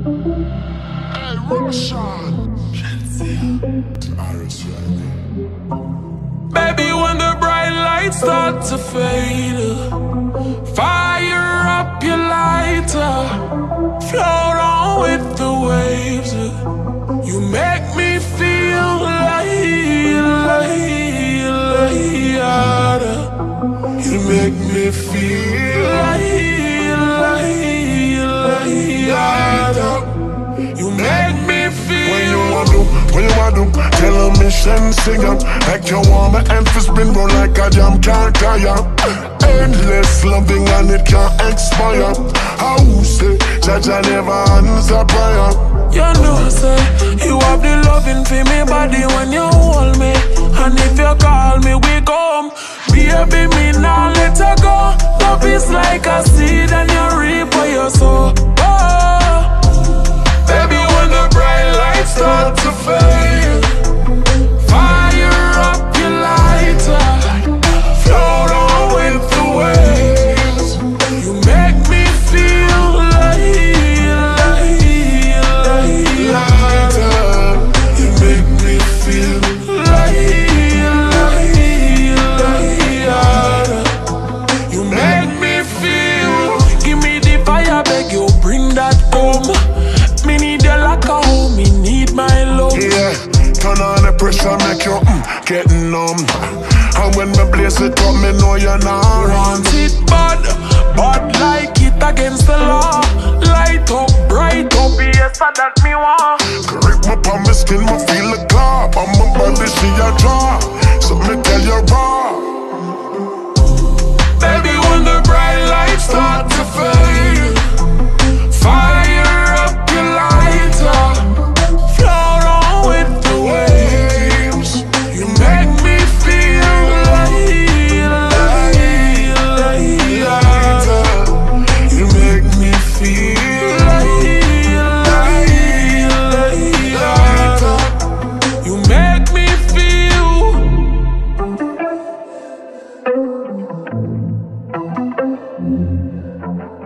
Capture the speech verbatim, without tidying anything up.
Hey, Roshan. Baby, when the bright lights start to fade, fire up your lighter, float on with the waves. You make me feel like, like, like, you make me feel like, like, like, you make me feel. When you want to, when you want to, tell a mission singer. Like you want my hand for spin roll like a jam can't tire. Endless loving and it can't expire. How say, Jaja never answer prayer. You know, say, you have the loving for me body when you hold me. And if you call me, we come. Baby, me now let her go. Love is like a seed and you reap what you sow. Oh, baby, when the bright lights start to fade, fire up your lighter, float on with the waves. You make me feel like, like, like, lighter. You make me feel like, like, like, you make me feel. Give me the fire, beg you, bring that home. Me need you like a home, me need my love. Yeah, turn on the pressure, make you mm, get numb. And when me blaze it up, me know you're not wrong. Want it bad, bad like it against the law. Light up, bright up, yes, that me want. Grip my palm, my skin, my feel the claw. On my body, she a draw. So me tell you raw. Baby, when the bright lights start to fade, fire up your lighter, float on with the waves. You make me feel like, like, like, like, you make me feel like, like, like, you make me feel.